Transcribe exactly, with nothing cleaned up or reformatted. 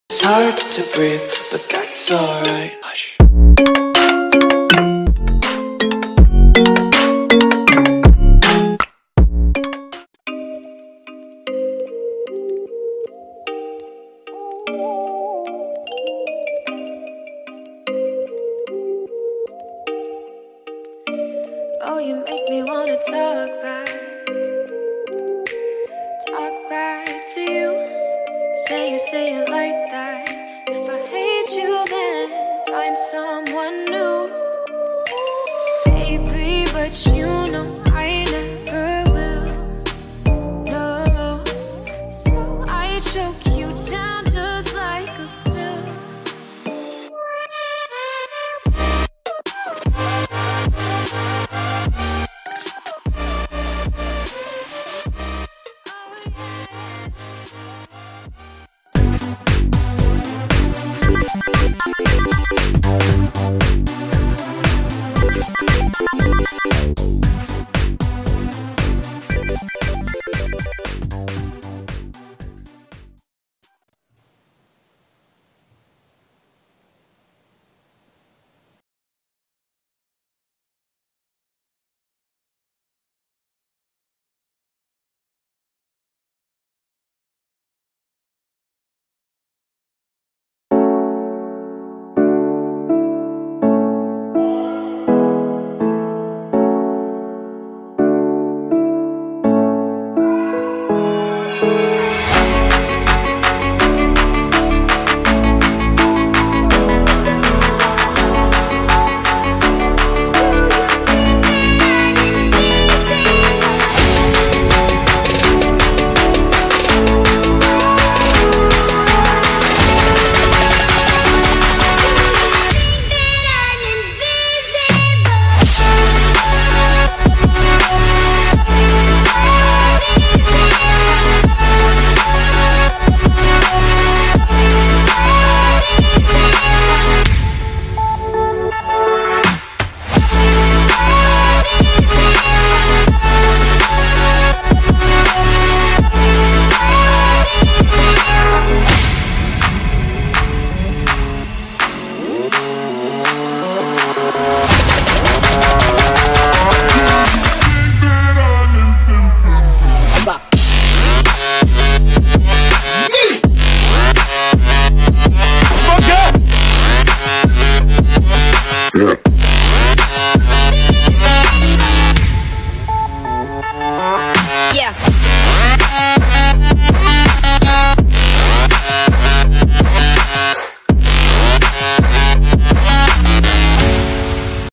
It's hard to breathe, but that's alright. Hush. Oh, you make me wanna talk back, talk back to you. Say it, say it like that. If I hate you, then find someone new, baby. But you know